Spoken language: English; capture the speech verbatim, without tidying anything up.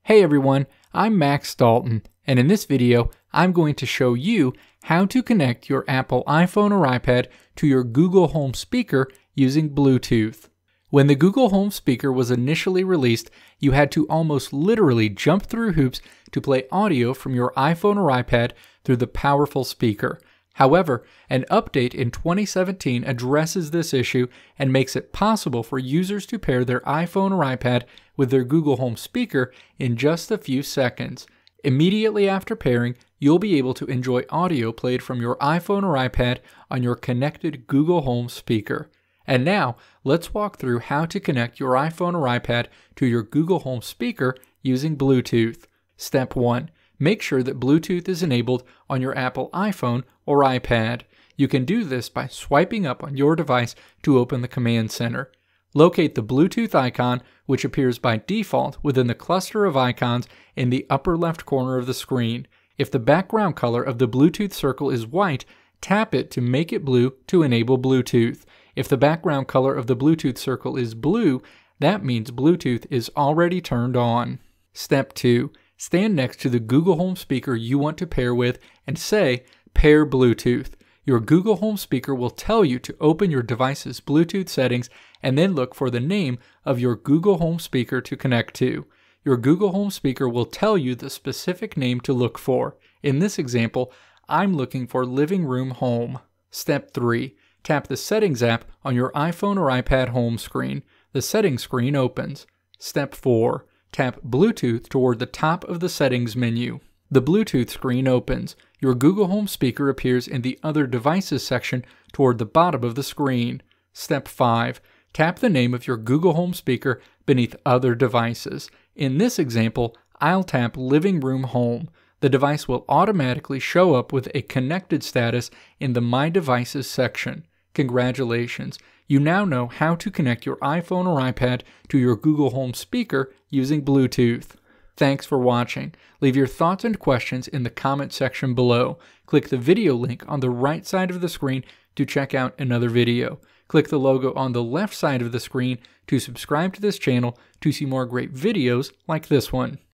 Hey everyone, I'm Max Dalton, and in this video, I'm going to show you how to connect your Apple iPhone or iPad to your Google Home speaker using Bluetooth. When the Google Home speaker was initially released, you had to almost literally jump through hoops to play audio from your iPhone or iPad through the powerful speaker. However, an update in twenty seventeen addresses this issue and makes it possible for users to pair their iPhone or iPad with their Google Home speaker in just a few seconds. Immediately after pairing, you'll be able to enjoy audio played from your iPhone or iPad on your connected Google Home speaker. And now, let's walk through how to connect your iPhone or iPad to your Google Home speaker using Bluetooth. Step one. Make sure that Bluetooth is enabled on your Apple iPhone or iPad. You can do this by swiping up on your device to open the command center. Locate the Bluetooth icon, which appears by default within the cluster of icons in the upper left corner of the screen. If the background color of the Bluetooth circle is white, tap it to make it blue to enable Bluetooth. If the background color of the Bluetooth circle is blue, that means Bluetooth is already turned on. Step two. Stand next to the Google Home speaker you want to pair with and say, "Pair Bluetooth." Your Google Home speaker will tell you to open your device's Bluetooth settings and then look for the name of your Google Home speaker to connect to. Your Google Home speaker will tell you the specific name to look for. In this example, I'm looking for Living Room Home. Step three. Tap the Settings app on your iPhone or iPad home screen. The Settings screen opens. Step four. Tap Bluetooth toward the top of the Settings menu. The Bluetooth screen opens. Your Google Home speaker appears in the Other Devices section toward the bottom of the screen. Step five. Tap the name of your Google Home speaker beneath Other Devices. In this example, I'll tap Living Room Home. The device will automatically show up with a connected status in the My Devices section. Congratulations! You now know how to connect your iPhone or iPad to your Google Home speaker using Bluetooth. Thanks for watching. Leave your thoughts and questions in the comment section below. Click the video link on the right side of the screen to check out another video. Click the logo on the left side of the screen to subscribe to this channel to see more great videos like this one.